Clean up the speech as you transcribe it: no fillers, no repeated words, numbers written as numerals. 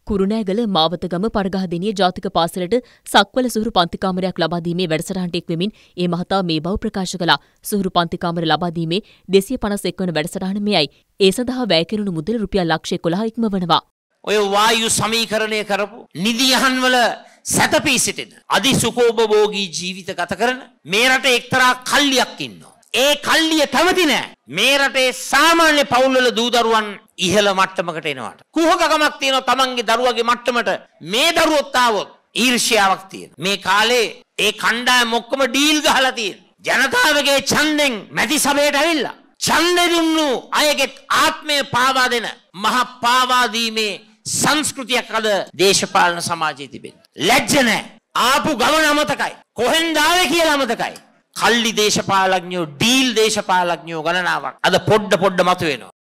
කුරුණෑගල මාවතගම පරගහදෙනිය ජාතික පාසලට සක්වල සුහුරු පන්තිකාමරයක් ලබා දීමේ වැඩසටහනට එක්වෙමින් ඒ මහතා මේ බව ප්‍රකාශ කළා. සුහුරු පන්තිකාමර ලබා දීමේ 251 වන වැඩසටහන මෙයයි. ඒ සඳහා වැය කෙරුණු මුදල රුපියල් 11 ඉක්මවනවා. ඔය වායු සමීකරණය කරපු නිදියහන් වල සැතපී සිටින අදි සුඛෝපභෝගී ජීවිත ගත කරන මේ රටේ එක්තරා කල්ලියක් ඉන්නවා. ඒ කල්ලිය කැමති නෑ මේ රටේ සාමාන්‍ය පවුල්වල දූ දරුවන් ඉහළ මට්ටමකට එනවාට. කුහකකමක් තියෙනවා තමන්ගේ දරුවගේ මට්ටමට මේ දරුවොත් ආවොත් ඊර්ෂ්‍යාවක් තියෙනවා. මේ කාලේ ඒ කණ්ඩායම ඔක්කොම ඩීල් ගහලා තියෙනවා. ජනතාවගේ ඡන්දෙන් මැති සභයට ඇවිල්ලා ඡන්දෙ දුන්නු අයගේ ආත්මය පාවා දෙන මහ පාවා දීමේ සංස්කෘතියක් අද දේශපාලන සමාජයේ තිබෙනවා. ලැජ්ජ නැහැ. ආපු ගමන අමතකයි. කොහෙන්ද ආවේ කියලා අමතකයි. කල්ලි දේශපාලඥයෝ ඩීල් දේශපාලඥයෝ ගණනාවක් අද පොඩ මතුවෙනවා.